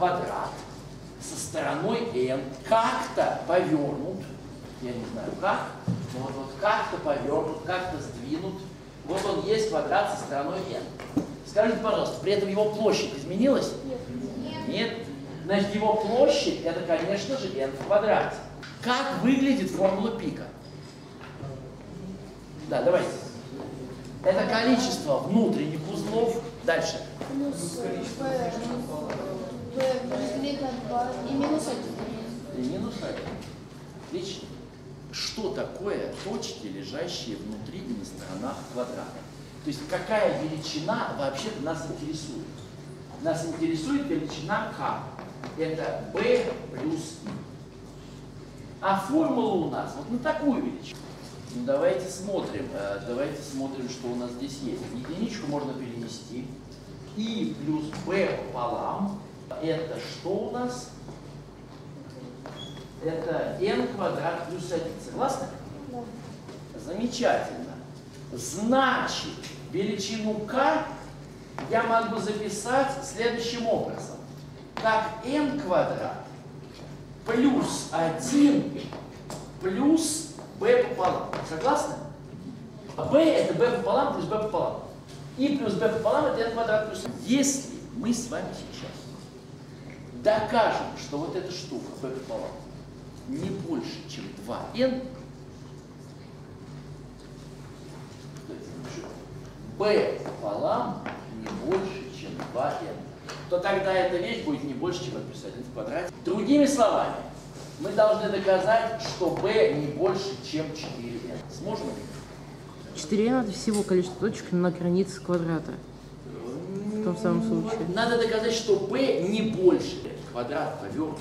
квадрат со стороной n как-то повернут, я не знаю как, но вот как-то повернут, как-то сдвинут. Вот он есть квадрат со стороной n. Скажите, пожалуйста, при этом его площадь изменилась? Нет. Нет. Значит, его площадь это, конечно же, n в квадрате. Как выглядит формула пика? Да, давайте. Это количество внутренних узлов. Дальше. Плюс b разделить на 2 и минус 1. И минус 1. Отлично. Что такое точки, лежащие внутри и на сторонах квадрата? То есть какая величина вообще нас интересует? Нас интересует величина k. Это b плюс i. А формула у нас вот на такую величину. Ну, давайте смотрим, что у нас здесь есть. Единичку можно перенести. I плюс b пополам. Это что у нас? Это n квадрат плюс 1. Согласны? Да. Замечательно. Значит, величину k я могу записать следующим образом. Как n квадрат плюс 1 плюс b пополам. Согласны? b это b пополам плюс b пополам. И плюс b пополам это n квадрат плюс 1. Если мы с вами сейчас докажем, что вот эта штука b пополам не больше, чем 2n, b пополам не больше, чем 2n, то тогда эта вещь будет не больше, чем плюс 1 в квадрате. Другими словами, мы должны доказать, что b не больше, чем 4n. Сможем? 4n это всего количество точек на границе квадрата. В том самом случае. Надо доказать, что b не больше. Квадрат повернут.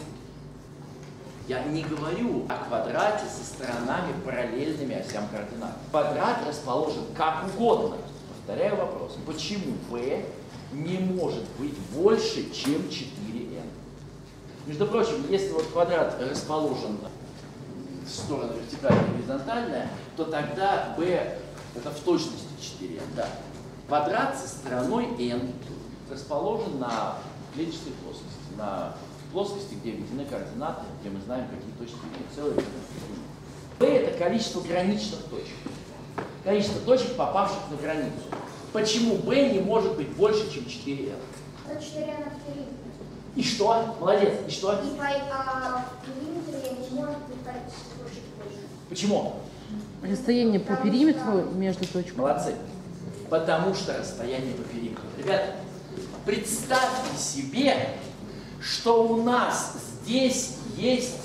Я не говорю о квадрате со сторонами параллельными осям координат. Квадрат расположен как угодно. Повторяю вопрос. Почему b не может быть больше, чем 4n? Между прочим, если вот квадрат расположен в сторону вертикальная и горизонтальная, то тогда b это в точности 4n. Да. Квадрат со стороной n расположен на клетчатой плоскости. На плоскости, где введены координаты, где мы знаем, какие точки имеют целые. b это количество граничных точек. Количество точек, попавших на границу. Почему b не может быть больше, чем 4n? Это 4 на периметре. И что? Молодец. И что? И в периметре не может быть количество точек больше. Почему? Расстояние по периметру между точками. Молодцы. Потому что расстояние по периметру. Ребята, представьте себе, что у нас здесь есть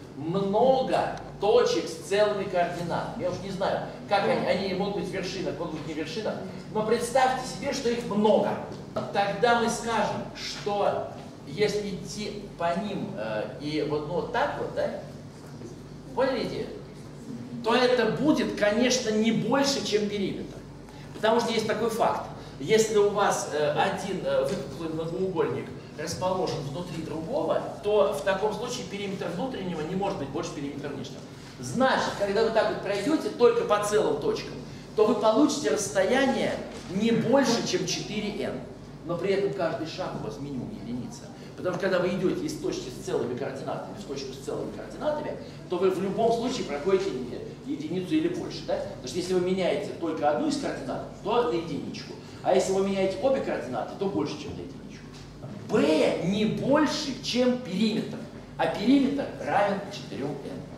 много точек с целыми координатами. Я уж не знаю, как они могут быть в вершинах, могут быть не в вершинах, но представьте себе, что их много. Тогда мы скажем, что если идти по ним и вот так вот, да, поняли идею? То это будет, конечно, не больше, чем периметр. Потому что есть такой факт. Если у вас один выпуклый многоугольник расположен внутри другого, то в таком случае периметр внутреннего не может быть больше периметра внешнего. Значит, когда вы так вот пройдете только по целым точкам, то вы получите расстояние не больше, чем 4n. Но при этом каждый шаг у вас минимум единица. Потому что когда вы идете из точки с целыми координатами в точку с целыми координатами, то вы в любом случае проходите единицу или больше. Да? Потому что если вы меняете только одну из координат, то на единичку. А если вы меняете обе координаты, то больше, чем на единичку. b не больше, чем периметр. А периметр равен 4n.